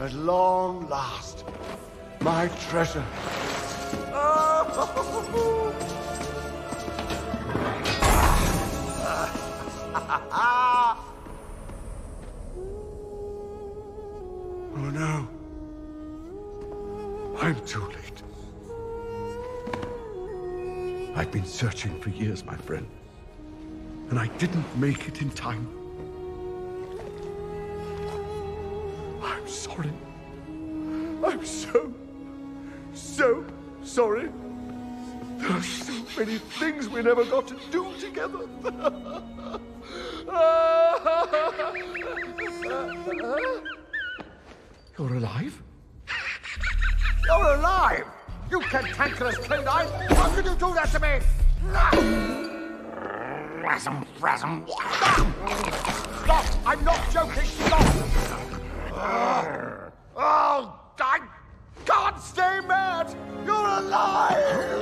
At long last, my treasure. Oh no. I'm too late. I've been searching for years, my friend. And I didn't make it in time. I'm sorry. I'm so sorry. There are so many things we never got to do together. You're alive? You're alive? You cantankerous canine! How could you do that to me? Stop! I'm not joking! Stop! Oh, I can't stay mad! You're alive!